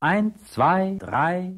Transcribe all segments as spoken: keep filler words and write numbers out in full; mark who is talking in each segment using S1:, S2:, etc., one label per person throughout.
S1: Eins, zwei, drei.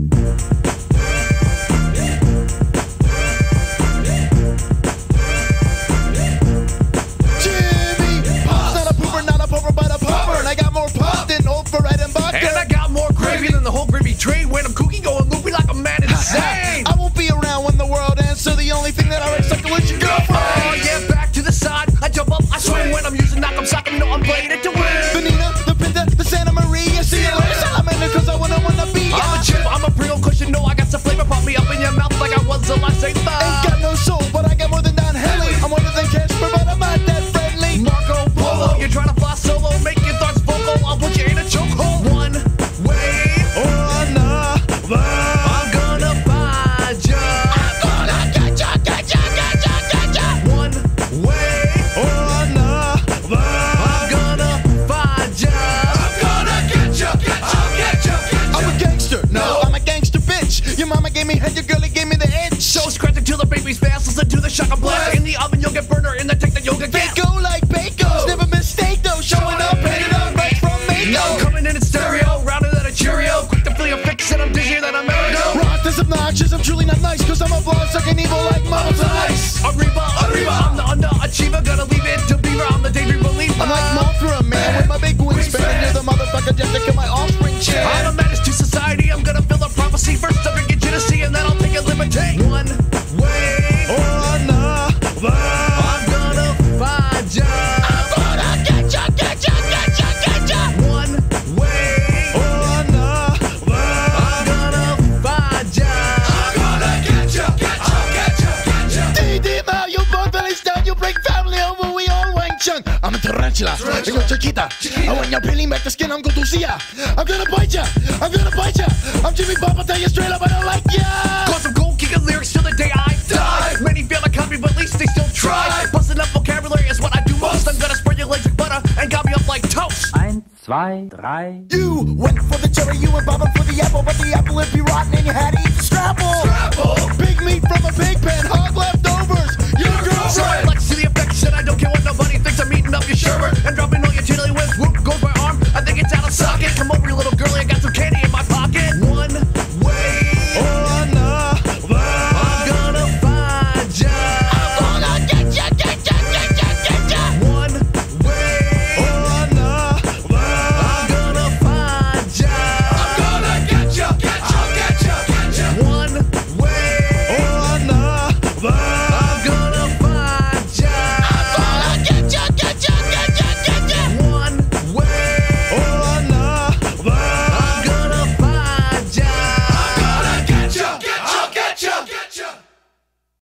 S2: And I got more pop than Orville Redenbacher.
S3: And I got more gravy than the whole gravy train. When I'm kooky, going loopy like a man insane.
S2: I won't be around when the world ends, so the only thing that I expect is your girlfriend.
S3: Oh yeah, back to the side. I jump up, I swing. When I'm using knock, I'm sock, you know I'm playing it to win.
S2: The Nina, the Pinta, the Santa Maria. See you later, salamander, cause I wanna wanna be.
S3: I'm a chip, I'm a pringle cushion. No, I got some flavor. Pop me up in your mouth like I was a lifesaver.
S2: Ain't got no soul, but I got more than Don Henley. I'm more than Casper, but I'm not that friendly.
S3: Marco Polo, you're trying to fly solo. Make your thoughts vocal, I'll put you in a chokehold. One way
S2: or another,
S3: I'm gonna find ya.
S2: I'm gonna get ya, get ya, get ya, get ya.
S3: One way
S2: or another,
S3: I'm gonna find ya.
S2: I'm gonna get ya, get ya, get ya, get ya. I'm a gangster, no, I'm a gangster bitch. Your mama gave me head, your girlie gave me the itch.
S3: So scratching till the baby's fast, listen to the shotgun blast. In the oven you'll get burner, in the tank that you'll get gas.
S2: They go like Bacos, never mistake though. Showing up, painted up right from Mako.
S3: No, coming in in stereo, rounder than a Cheerio. Quick to feel your fix and I'm dizzier than a merry-go.
S2: Rock is obnoxious, I'm truly not nice, cause I'm a blood sucking evil like Mama's Ice.
S3: Arriba, Arriba, I'm the underachiever, gonna leave it to Beaver, I'm the daydream believer.
S2: I'm like Mothra, man, with my big wingspan. You're the motherfucker just to kill my offspring chair.
S3: I'm a menace to society, I'm gonna fill a prophecy. First I'm gonna get you to see and then I'll take a liberty. One way
S2: or another,
S3: I'm gonna find ya.
S2: I'm gonna get ya, get ya, get ya, get ya.
S3: One way
S2: or another,
S3: I'm gonna find ya.
S2: I'm gonna get ya, get ya, get ya, get ya. D D Mao, you both bellies down, you break family over, we all Wang Chung. I'm a tarantula, and you're Chiquita. And when you're peeling back the skin, I'm Contusia. I'm gonna bite ya, I'm gonna bite ya. I'm Jimmy Papa, tell you straight up, I don't like ya.
S3: Cause I'm gold kicking lyrics till the day I die. Many fail to copy, but at least they still try. Busting up vocabulary is what I do most. I'm gonna spread your legs like butter and got me up like toast.
S1: Eins, zwei, drei.
S2: You went for the cherry, you went bobbing for the apple, but the apple would be rotten and you had to eat the scrapple.
S3: Scrapple!
S2: Big meat from a pig pen, hog leftovers. Your girlfriend.
S3: So I flex to the affection, I don't care what nobody thinks. I'm eating up your sherbet and dropping all your tiddly whips. Whoop goes my arm, I think it's out of socket. Come over, you little